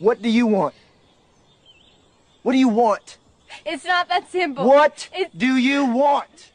What do you want? What do you want? It's not that simple. What do you want?